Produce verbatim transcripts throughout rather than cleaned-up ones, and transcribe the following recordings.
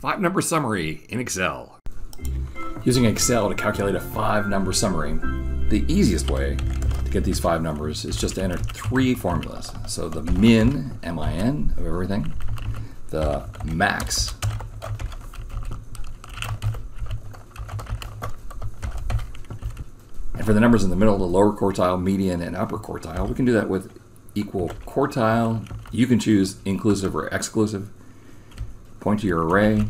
Five number summary in Excel. Using Excel to calculate a five number summary, the easiest way to get these five numbers is just to enter three formulas. So the min, M I N, of everything, the max, and for the numbers in the middle, the lower quartile, median, and upper quartile, we can do that with equal quartile. You can choose inclusive or exclusive. Point to your array.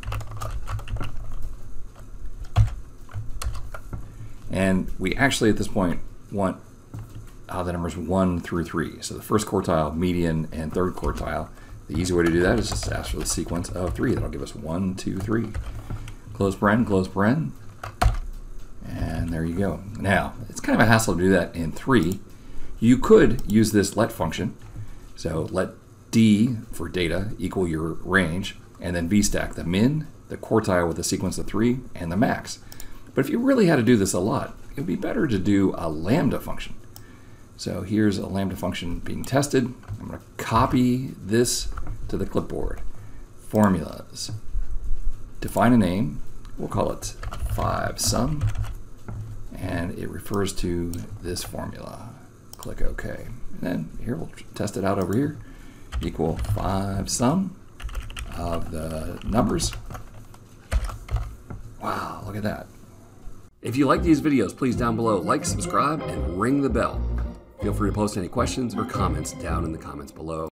And we actually, at this point, want uh, the numbers one through three. So the first quartile, median, and third quartile. The easy way to do that is just ask for the sequence of three. That'll give us one, two, three. Close paren, close paren. And there you go. Now, it's kind of a hassle to do that in three. You could use this let function. So let D for data equal your range, and then V stack the min, the quartile with a sequence of three, and the max. But if you really had to do this a lot, it would be better to do a lambda function. So here's a lambda function being tested. I'm going to copy this to the clipboard. Formulas. Define a name. We'll call it five sum. And it refers to this formula. Click OK. And then here we'll test it out over here. Equal five sum of the numbers. Wow, look at that. If you like these videos, please down below like, subscribe, and ring the bell. Feel free to post any questions or comments down in the comments below.